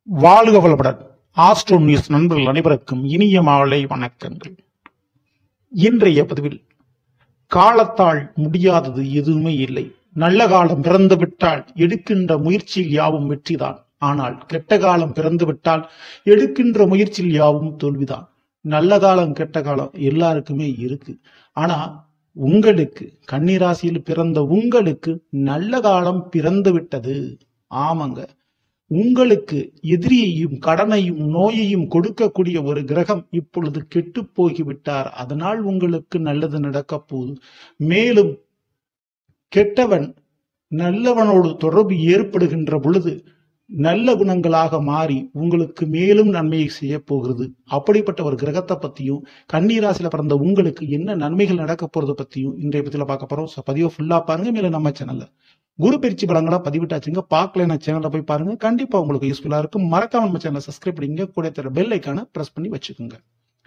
வாழ்க வளமுடன். Astro news நண்பர்கள் அனைவருக்கும் இனிய மாலை வணக்கங்கள். இன்றைய பதிவில் காலத்தால் முடியாதது எதுவுமே இல்லை. நல்ல காலம் பிறந்து விட்டால் எடுக்கின்ற முயற்சியில் யாவும் வெற்றிதான். ஆனால் கெட்ட காலம் பிறந்து விட்டால் எடுக்கின்ற முயற்சியில் யாவும் தோல்விதான். நல்ல காலம் கெட்ட காலம் எல்லாருக்குமே இருக்கு. ஆனா உங்களுக்கு கன்னிராசியில் பிறந்த உங்களுக்கு நல்ல காலம் பிறந்து விட்டது. ஆமாங்க, உங்களுக்கு எதிரியையும் கடனையும் நோயையும் கொடுக்கக்கூடிய ஒரு கிரகம் இப்பொழுது கெட்டு போய்விட்டார். அதனால் உங்களுக்கு நல்லது நடக்க போகுது. மேலும் கெட்டவன் நல்லவனோடு தொடர்பு ஏற்படுகின்ற பொழுது நல்ல குணங்களாக மாறி உங்களுக்கு மேலும் நன்மையை செய்ய போகிறது. அப்படிப்பட்ட ஒரு கிரகத்தை பத்தியும் கன்னிராசியில பிறந்த உங்களுக்கு என்ன நன்மைகள் நடக்க போறது பத்தியும் இன்றைய பதில பார்க்க போறோம். பதிவை ஃபுல்லா பாருங்க. மேலும் நம்ம சேனல்ல குரு பயிற்சி பலங்களா பதிவிட்டாச்சுங்க. பார்க்கல சேனல்ல போய் பாருங்க. கண்டிப்பா உங்களுக்கு யூஸ்ஃபுல்லா இருக்கும். மறக்காம நம்ம சேனலை சப்ஸ்கிரைப் பண்ணிங்க. கூட தர பெல் ஐக்கான பிரஸ் பண்ணி வச்சுக்கோங்க.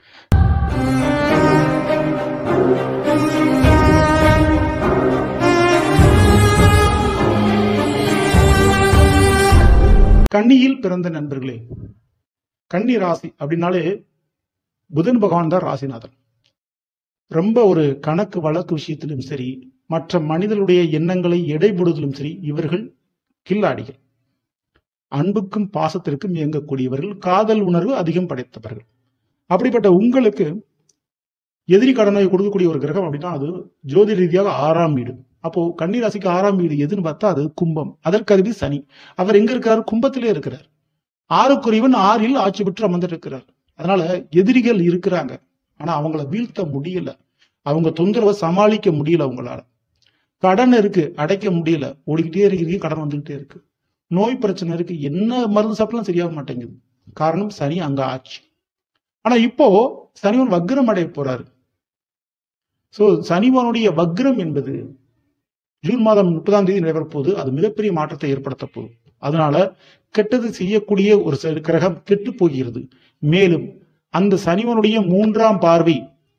கன்னியில் பிறந்த நண்பர்களே, கன்னி ராசி அப்படின்னாலே புதன் பகவான் தான் ராசிநாதன். ரொம்ப ஒரு கணக்கு வழக்கு விஷயத்திலும் சரி, மற்ற மனிதனுடைய எண்ணங்களை எடைபடுவதிலும் சரி, இவர்கள் கில்லாடிகள். அன்புக்கும் பாசத்திற்கும் இயங்கக்கூடியவர்கள், காதல் உணர்வு அதிகம் படைத்தவர்கள். அப்படிப்பட்ட உங்களுக்கு எதிரி கடனை கொடுக்கக்கூடிய ஒரு கிரகம் அப்படின்னா அது ஜோதி ரீதியாக 6ஆம் வீடு. அப்போ கன்னிராசிக்கு 6ஆம் வீடு எதுன்னு பார்த்தா அது கும்பம். அதற்கு அதிபதி சனி. அவர் எங்க இருக்கிறார்? கும்பத்திலே இருக்கிறார். 6க்குரியவன் 6ல் ஆட்சி பெற்று அமர்ந்துட்டு இருக்கிறார். அதனால எதிரிகள் இருக்கிறாங்க. ஆனா அவங்கள வீழ்த்த முடியல. அவங்க தொந்தரவை சமாளிக்க முடியல. அவங்களால கடன் இருக்கு, அடைக்க முடியல. ஓடிக்கிட்டே இருக்கிறீங்க, கடன் வந்துகிட்டே இருக்கு. நோய் பிரச்சனை இருக்கு, என்ன மருந்து சாப்பிடலாம் சரியாக மாட்டேங்குது. காரணம் சனி அங்க ஆட்சி. ஆனா இப்போ சனிவன் வக்ரம் அடைய போறாரு. சோ சனிவனுடைய வக்ரம் என்பது ஜூன் மாதம் 30ஆம் தேதி நடைபெற போது. அது மிகப்பெரிய மாற்றத்தை ஏற்படுத்த போகுது. அதனால கெட்டது செய்யக்கூடிய ஒரு கிரகம் கெட்டு போகிறது. மேலும் அந்த சனிவனுடைய 3ஆம் பார்வை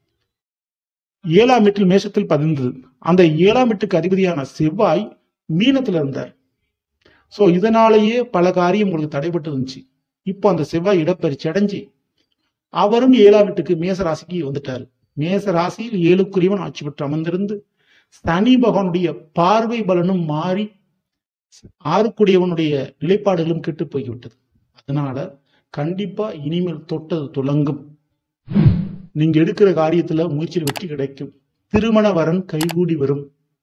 7ஆம் வீட்டில் மேஷத்தில் பதிந்தது. அந்த 7ஆம் வீட்டுக்கு அதிபதியான செவ்வாய் மீனத்துல இருந்தார். சோ இதனாலேயே பல காரியம் உங்களுக்கு தடைபட்டு இருந்துச்சு. இப்போ அந்த செவ்வாய் இடப்பெயர்ச்சி அடைஞ்சு அவரும் 7ஆம் வீட்டுக்கு மேச ராசிக்கு வந்துட்டாரு. மேச ராசியில் 7க்குரியவன் ஆட்சி பெற்று அமர்ந்திருந்து சனி பகவானுடைய பார்வை பலனும் மாறி 6க்குரியவனுடைய நிலைப்பாடுகளும் கெட்டு போய்விட்டது. அதனால கண்டிப்பா இனிமேல் தொட்டது துலங்கும். நீங்க எடுக்கிற காரியத்துல முயற்சியில் வெற்றி கிடைக்கும். திருமண வரன் கைகூடி வரும்.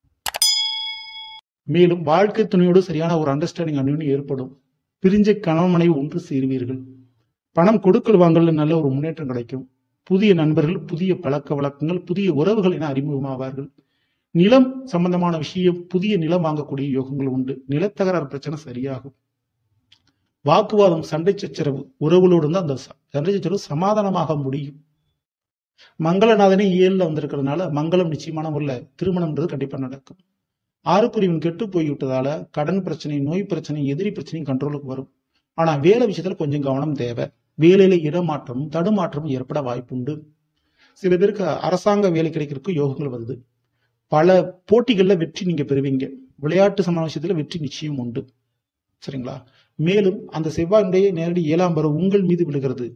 மேலும் வாழ்க்கை துணையோடு சரியான ஒரு அண்டர்ஸ்டாண்டிங் அணுன்னு ஏற்படும். பிரிஞ்ச கணவன் மனைவி ஒன்று சேருவீர்கள். பணம் கொடுக்கல் வாங்கல நல்ல ஒரு முன்னேற்றம் கிடைக்கும். புதிய நண்பர்கள், புதிய பழக்க வழக்கங்கள், புதிய உறவுகள் என அறிமுகமாவார்கள். நிலம் சம்பந்தமான விஷயம், புதிய நிலம் வாங்கக்கூடிய யோகங்கள் உண்டு. நிலத்தகராறு பிரச்சனை சரியாகும். வாக்குவாதம், சண்டை சச்சரவு உறவுகளோடு இருந்து அந்த சண்டை சச்சரவு சமாதானமாக முடியும். மங்களநாதனே 7ல வந்திருக்கிறதுனால மங்களம் நிச்சயமான முறையில் திருமணம்ன்றது கண்டிப்பா நடக்கும். 6க்குரியவன் கெட்டு போய்விட்டதால கடன் பிரச்சனை, நோய் பிரச்சனை, எதிரி பிரச்சனையும் கண்ட்ரோலுக்கு வரும். ஆனா வேலை விஷயத்துல கொஞ்சம் கவனம் தேவை. வேலையில இடமாற்றமும் தடுமாற்றமும் ஏற்பட வாய்ப்புண்டு. சில பேருக்கு அரசாங்க வேலை கிடைக்கிறதுக்கு யோகங்கள் வருது. பல போட்டிகள்ல வெற்றி நீங்க பெறுவீங்க. விளையாட்டு சம்பந்த விஷயத்துல வெற்றி நிச்சயம் உண்டு. சரிங்களா? மேலும் அந்த செவ்வாயுடைய நேரடி 7ஆம் பார்வை உங்கள் மீது விழுகிறது.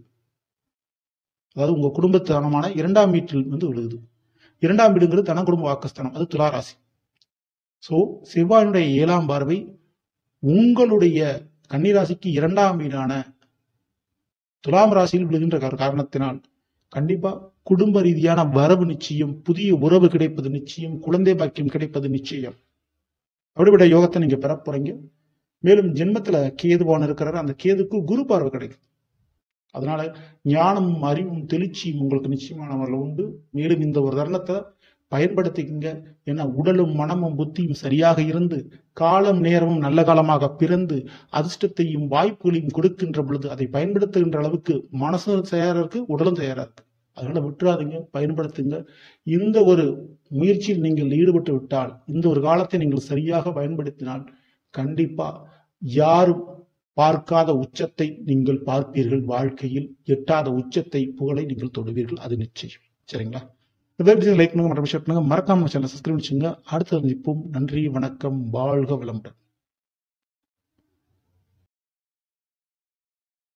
அதாவது உங்க குடும்பத்தானமான 2ஆம் வீட்டில் விழுகுது. 2ஆம் வீடுங்கிறது தன குடும்ப வாக்குஸ்தானம். அது துலா ராசி. சோ செவ்வாயுடைய 7ஆம் பார்வை உங்களுடைய கன்னிராசிக்கு 2ஆம் வீடான துலாம் ராசியில் விழுகின்ற காரணத்தினால் கண்டிப்பா குடும்ப ரீதியான வரவு நிச்சயம், புதிய உறவு கிடைப்பது நிச்சயம், குழந்தை பாக்கியம் கிடைப்பது நிச்சயம். அப்படிப்பட்ட யோகத்தை நீங்க பெற போறீங்க. மேலும் ஜென்மத்துல கேதுவான் இருக்கிறாரு. அந்த கேதுக்கு குரு பார்வை கிடைக்கும். அதனால ஞானமும் அறிவும் தெளிச்சியும் உங்களுக்கு நிச்சயமானவர்கள் உண்டு. மேலும் இந்த ஒரு தருணத்தை பயன்படுத்திக்கங்க. ஏன்னா உடலும் மனமும் புத்தியும் சரியாக இருந்து காலம் நேரமும் நல்ல காலமாக பிறந்து அதிர்ஷ்டத்தையும் வாய்ப்புகளையும் கொடுக்கின்ற பொழுது அதை பயன்படுத்துகின்ற அளவுக்கு மனசும் தயாரா இருக்கு, உடலும் தயாரா இருக்கு. அதனால விட்டுறாதீங்க, பயன்படுத்துங்க. இந்த ஒரு முயற்சியில் நீங்கள் ஈடுபட்டு விட்டால், இந்த ஒரு காலத்தை நீங்கள் சரியாக பயன்படுத்தினால் கண்டிப்பா யாரும் பார்க்காத உச்சத்தை நீங்கள் பார்ப்பீர்கள். வாழ்க்கையில் எட்டாத உச்சத்தை புகழை நீங்கள் தொடுவீர்கள். அது நிச்சயம். சரிங்களா? லைக் பண்ணுங்க, மறக்காம சேனலை சப்ஸ்கிரைப் பண்ணுங்க. அடுத்து சந்திப்போம். நன்றி, வணக்கம், வாழ்க வளமுடன்.